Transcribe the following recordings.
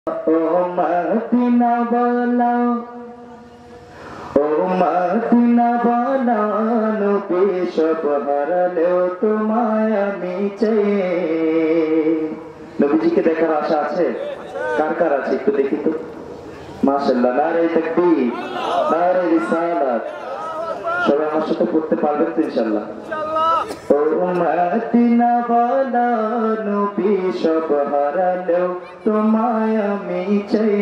ओ Medina वाला ओ Medina वाला नबी सब हारालेও তোমায় আমি চাই। নবীজিকে দেখার আশা আছে? কার কার আছে একটু দেখি তো। মাশাআল্লাহ, নারে তাকবীর, নারে রিসালাত। সবাই আমার সাথে পড়তে পারবেন তো ইনশাআল্লাহ? ও মদিনা वाला নবী সব হারালেও তোমায় আমি চাই।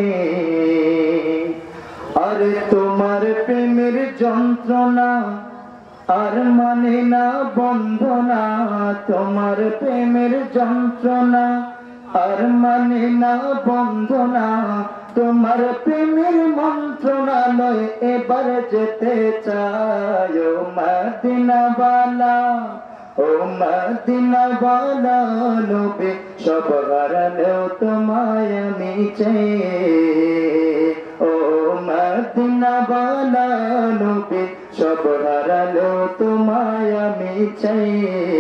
আরে তোমার প্রেমের যন্ত্রণা আর মানে না বন্ধনা, তোমার প্রেমের যন্ত্রণা আর মানে না বন্ধনা, তোমার প্রেমের মন্ত্রণালয় এবার যেতে চাই। ও মদিনা वाला ও মদিনা वाला নবী সব হারালেও তোমায় আমি চাই। ও মদিনা वाला নবী সব হারালেও তোমায় আমি চাই।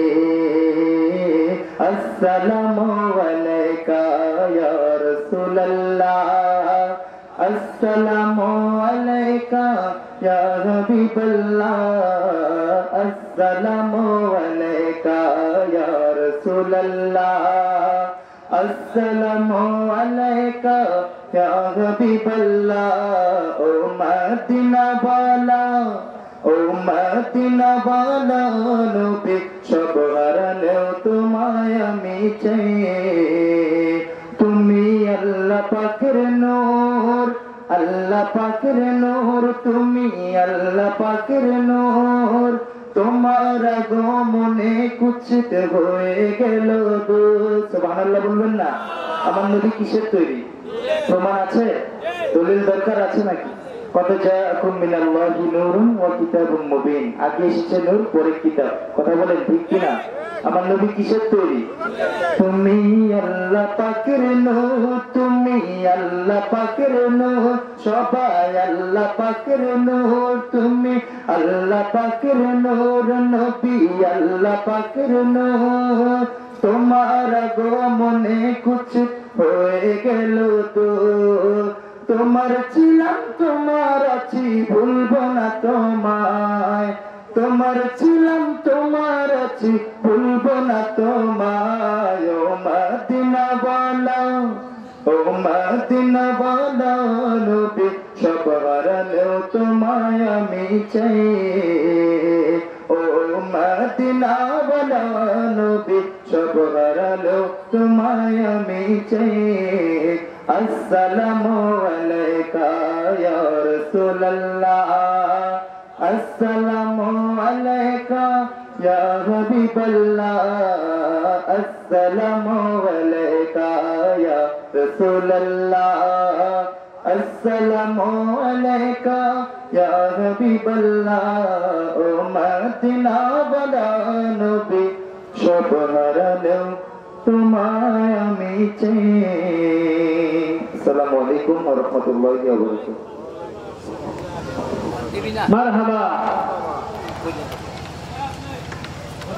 আসসালামু আলাইকা ইয়া রাসূলুল্লাহ, আসসালামু আলাইকা ইয়া হাবিবাল্লাহ, আসসালামু আলাইকা ইয়া রাসূলুল্লাহ, আসসালামু আলাইকা ইয়া হাবিবাল্লাহ। ও মদিনা वाला ও মদিনা वाला নবী সব হারালেও তোমায় আমি চাই। তুমি আল্লাহ পাকের নূর, আল্লাহ পাকের নূর, তুমি আল্লাহ পাকের নূর, তোমার আগমনে কুচিত হয়ে গেল দূর। সুবহানাল্লাহ বলবেন না? আমার নবী কিসের তৈরি? প্রমাণ আছে? দলিল দরকার আছে নাকি? কত জাআকুম মিনাল্লাহি নূরুন ওয়া কিতাবুম মুবিন, আগে এসেছে নূর পরে কিতাব। কথা বলেন ঠিক কিনা? আমার নবী কিসের তৈরি? তুমি আল্লাহ পাকের নূর, তুমি আল্লাহ পাকের নূর, সবাই আল্লাহ পাকের নূর, তুমি আল্লাহ পাকের নূর, নবী আল্লাহ পাকের নূর, তোমার আগমনে কুচিত হয়ে গেল দূর। তোমার ছিলাম তোমার আছি ভুলবো না তোমায়, তোমার ছিলাম তোমার আছি ভুলবো না তোমায়। ও মদিনা वाला ও মদিনা वाला নবী সব হারালেও তোমায় আমি চাই। ও মদিনা वाला নবী সব হারালেও তোমায় আমি চাই। আসসালামু আলাইকা ইয়া রাসূলুল্লাহ, আসসালামু আলাইকা ইয়া হাবিবাল্লাহ, আসসালামু আলাইকা ইয়া রাসূলুল্লাহ, আসসালামু আলাইকা ইয়া হাবিবাল্লাহ। ও মদিনা वाला নবী সব হারালেও তোমায় আমি চাই। আসসালামু আলাইকুম ওয়া রাহমাতুল্লাহি ওয়া বারাকাতুহু। মারহাবা।